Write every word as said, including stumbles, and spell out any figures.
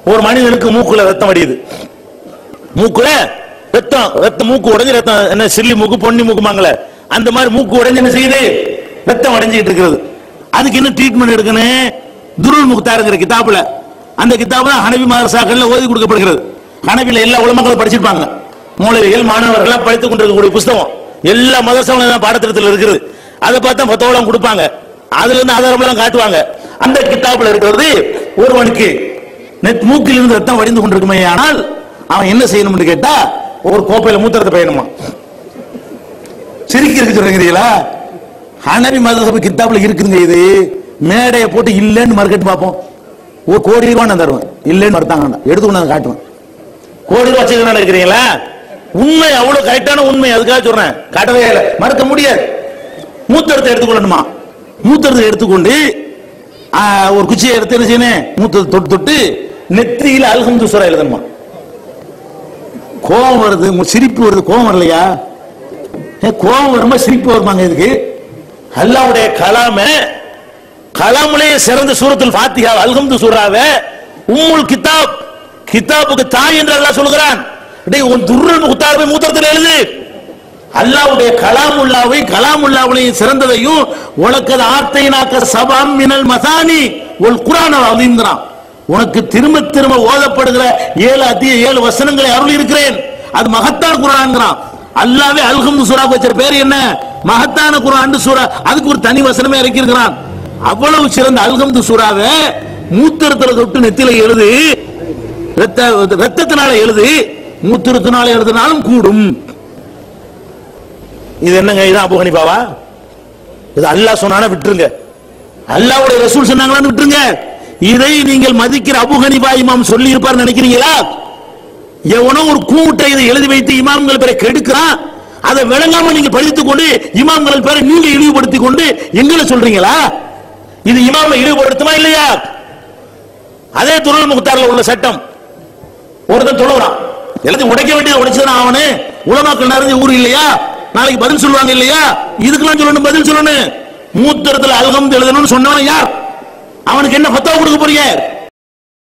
ஒரு மனிதனுக்கு மூக்குல ரத்தம் வடியுது, மூக்குல ரத்தம் ரத்தம் மூக்கு உடைஞ்சு ரத்தம் என்ன சில்லி மூக்கு பொன்னி மூக்குமாங்களே அந்த மாதிரி மூக்கு உடைஞ்சு என்ன செய்யுது, ரத்தம் அடைஞ்சிட்டு இருக்கிறது. அதுக்கு என்ன ட்ரீட்மெண்ட் எடுக்கணும்? துருல் முக்தாருங்கிற கிதாபுல, அந்த கிதாபுல ஹனபி மதரசாக்கள்ல ஓதி கொடுக்கப்படுகிறது. ஹனபில எல்லா உலமாக்களும் படிச்சிருப்பாங்க, மூலவிகள் மாணவர்கள் படித்துக் கொண்டிருக்கக்கூடிய புத்தகம் எல்லா மதரசாவும் பாடத்திட்டத்தில் இருக்குது. அதை பார்த்தா பத்தோളം கொடுப்பாங்க, அதுல இருந்து ஆதாரம் காட்டுவாங்க. அந்த கிதாபுல இருக்கிறது ஒருவனுக்கு மூக்கில் இருந்து ரத்தம் வடிந்து கொண்டிருக்குமே, ஆனால் அவன் என்ன செய்யணும்னு கேட்டா ஒரு கோப்பையில மூத்திரத்தை பயணுமா. சிரிக்கிறதுக்கு சொல்றீங்களா? ஹனபி மதரசா கிதாபுல இருக்குங்க. இது மேடையை போட்டு இல்லைன்னு மறுக்கட்டு பார்ப்போம். ஒரு கோடி ரூபாய் நான் தருவேன், இல்லைன்னு மறுத்தாங்க, எடுத்து கொண்டு காட்டுவேன். கோடி ரூபாய் வச்சுக்க இருக்கிறீங்களா? உண்மை அவ்வளவு கரெக்டான உண்மை, அதுக்காக சொல்றேன். காட்டவே இல்லை, மறுக்க முடியாது. மூத்திரத்தை எடுத்துக்கொள்ளணுமா, மூத்திரத்தை எடுத்துக்கொண்டு ஒரு குச்சியை எடுத்து என்ன செய்யணும், மூத்திரத்தை தொட்டு தொட்டு நெற்றியில அல்ஹம்து சூரா எழுதணுமா. கோபம் வருது, சிரிப்பு வருது, கோபம் வரலையா? கோபம் வருமா சிரிப்பு வருமாங்க? இதுக்கு அல்லாஹ்வுடைய கலாமே, கலாமுலே சிறந்த சூரத்துல் ஃபாத்திஹா அல்ஹம்து சூராவை உம்முல் கிதாப், கிதாபுக்கு தாய் என்று அல்லாஹ் சொல்கிறான். டேய் உன் துர்ருல் முக்தார் போய் மூத்திரத்தில் எழுது. அல்லாஹ்வுடைய கலாமுல்லாவை கலாமுல்லாவுடைய சிறந்ததையும் உலகத ஆர்த்தைனாக்க சபம் மினல் மசானி ஒல் குர்ஆன் அலீம்ங்கறான். உனக்கு திரும்ப திரும்ப ஓதப்படுகிற ஏழு அத்திய ஏழு வசனங்களை அருள் இருக்கிறேன், அது மகத்தான குர்ஆன்ங்கறான். அல்லாஹ்வே அல்ஹம்து சூராக்கு வச்ச பேர் என்ன? மகத்தான குர்ஆன் சூரா. அதுக்கு ஒரு தனி வசனமே இறக்கி இருக்கிறான். அவ்வளவு சிறந்த அல்ஹம்து சூராவை மூத்திரத்துல தொட்டு நெத்தில எழுது, ரத்தத்தினால எழுது, மூத்திரத்தினால எழுதினாலும் கூடும். இது என்னங்க? இது அபூ ஹனீஃபாவா? இது அல்லாஹ் சொன்னானே விட்டுருங்க, அல்லாஹ்வுடைய ரசூல் சொன்னாங்களான்னு விட்டுருங்க. இதை நீங்கள் மதிக்கிற அபூ ஹனீஃபா இமாம் சொல்லி இருப்பார் நினைக்கிறீங்களா? எவனோ ஒரு கூட்டை இதை எழுதி வைத்து இமாம்கள் பேரை கெடுக்கிறான், அதை விளங்காம நீங்க படித்துக் கொண்டு இமாம்கள் பேரை நீங்க இழிவுபடுத்திக் கொண்டு எங்களை சொல்றீங்களா? இது இமாமை இழிவுபடுத்துமா இல்லையா? அதே துருல் முக்தார்ல உள்ள சட்டம், ஒருத்தன் தொழுகிறான், எல்லாத்தையும் உடைக்க வேண்டியது உடைச்சதான் அவனு. உலமாக்கள் நிறைய ஊர் இல்லையா, நாளைக்கு பதில் சொல்லுவாங்க இல்லையா? இதுக்கெல்லாம் சொல்லணும், பதில் சொல்லணும். மூத்திரத்தில் அல்ஹம்து எழுதணும்னு சொன்னவன் யார்? அவனுக்கு என்ன ஃபத்வா கொடுக்க போறீங்க?